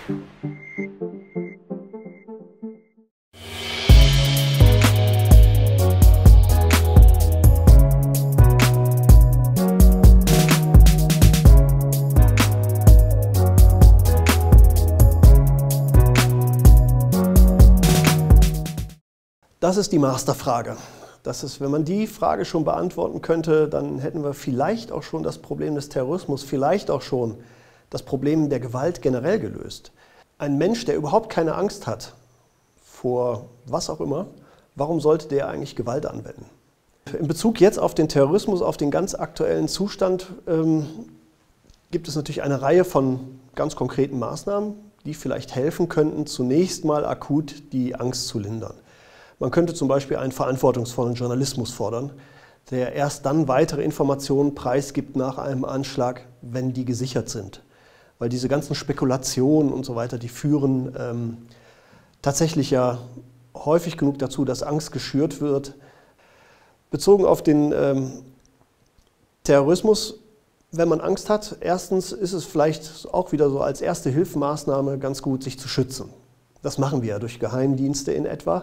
Das ist die Masterfrage. Das ist, wenn man die Frage schon beantworten könnte, dann hätten wir vielleicht auch schon das Problem des Terrorismus, vielleicht auch schon das Problem der Gewalt generell gelöst. Ein Mensch, der überhaupt keine Angst hat vor was auch immer, warum sollte der eigentlich Gewalt anwenden? In Bezug jetzt auf den Terrorismus, auf den ganz aktuellen Zustand, gibt es natürlich eine Reihe von ganz konkreten Maßnahmen, die vielleicht helfen könnten, zunächst mal akut die Angst zu lindern. Man könnte zum Beispiel einen verantwortungsvollen Journalismus fordern, der erst dann weitere Informationen preisgibt nach einem Anschlag, wenn die gesichert sind. Weil diese ganzen Spekulationen und so weiter, die führen tatsächlich ja häufig genug dazu, dass Angst geschürt wird. Bezogen auf den Terrorismus, wenn man Angst hat, erstens ist es vielleicht auch wieder so als erste Hilfsmaßnahme ganz gut, sich zu schützen. Das machen wir ja durch Geheimdienste in etwa.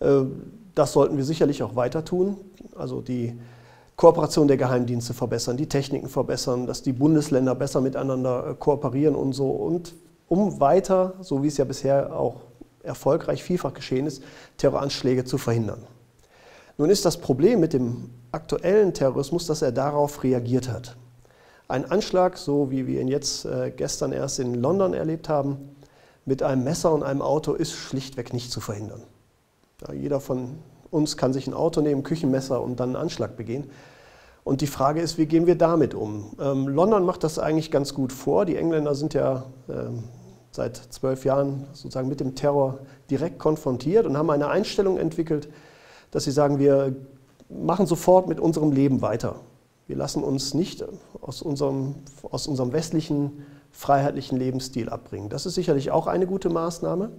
Das sollten wir sicherlich auch weiter tun, also die Kooperation der Geheimdienste verbessern, die Techniken verbessern, dass die Bundesländer besser miteinander kooperieren und so, und um weiter, so wie es ja bisher auch erfolgreich vielfach geschehen ist, Terroranschläge zu verhindern. Nun ist das Problem mit dem aktuellen Terrorismus, dass er darauf reagiert hat. Ein Anschlag, so wie wir ihn jetzt gestern erst in London erlebt haben, mit einem Messer und einem Auto ist schlichtweg nicht zu verhindern. Ja, jeder von uns kann sich ein Auto nehmen, ein Küchenmesser und dann einen Anschlag begehen. Und die Frage ist, wie gehen wir damit um? London macht das eigentlich ganz gut vor. Die Engländer sind ja seit 12 Jahren sozusagen mit dem Terror direkt konfrontiert und haben eine Einstellung entwickelt, dass sie sagen, wir machen sofort mit unserem Leben weiter. Wir lassen uns nicht aus unserem westlichen, freiheitlichen Lebensstil abbringen. Das ist sicherlich auch eine gute Maßnahme.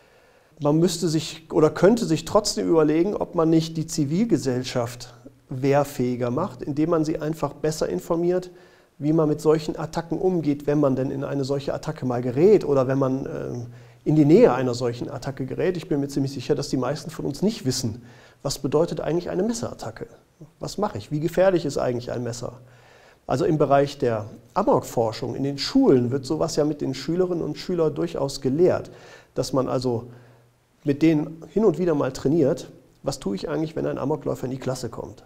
Man müsste sich oder könnte sich trotzdem überlegen, ob man nicht die Zivilgesellschaft wehrfähiger macht, indem man sie einfach besser informiert, wie man mit solchen Attacken umgeht, wenn man denn in eine solche Attacke mal gerät oder wenn man in die Nähe einer solchen Attacke gerät. Ich bin mir ziemlich sicher, dass die meisten von uns nicht wissen, was bedeutet eigentlich eine Messerattacke? Was mache ich? Wie gefährlich ist eigentlich ein Messer? Also im Bereich der Amokforschung, in den Schulen wird sowas ja mit den Schülerinnen und Schülern durchaus gelehrt, dass man also mit denen hin und wieder mal trainiert, was tue ich eigentlich, wenn ein Amokläufer in die Klasse kommt.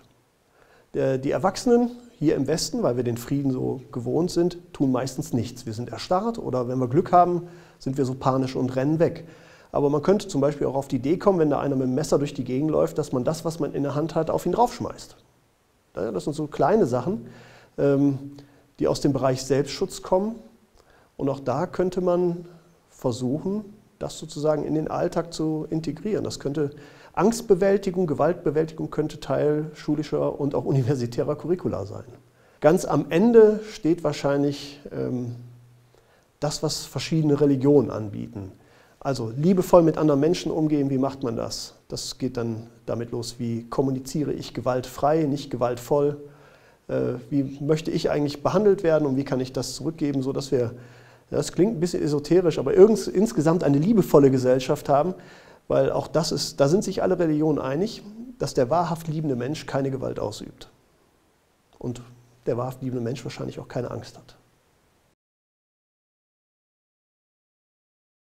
Die Erwachsenen hier im Westen, weil wir den Frieden so gewohnt sind, tun meistens nichts. Wir sind erstarrt oder wenn wir Glück haben, sind wir so panisch und rennen weg. Aber man könnte zum Beispiel auch auf die Idee kommen, wenn da einer mit dem Messer durch die Gegend läuft, dass man das, was man in der Hand hat, auf ihn draufschmeißt. Das sind so kleine Sachen, die aus dem Bereich Selbstschutz kommen. Und auch da könnte man versuchen, das sozusagen in den Alltag zu integrieren. Das könnte Angstbewältigung, Gewaltbewältigung könnte Teil schulischer und auch universitärer Curricula sein. Ganz am Ende steht wahrscheinlich das, was verschiedene Religionen anbieten. Also liebevoll mit anderen Menschen umgehen, wie macht man das? Das geht dann damit los, wie kommuniziere ich gewaltfrei, nicht gewaltvoll? Wie möchte ich eigentlich behandelt werden und wie kann ich das zurückgeben, sodass wir, das klingt ein bisschen esoterisch, aber insgesamt eine liebevolle Gesellschaft haben, weil auch das ist, da sind sich alle Religionen einig, dass der wahrhaft liebende Mensch keine Gewalt ausübt und der wahrhaft liebende Mensch wahrscheinlich auch keine Angst hat.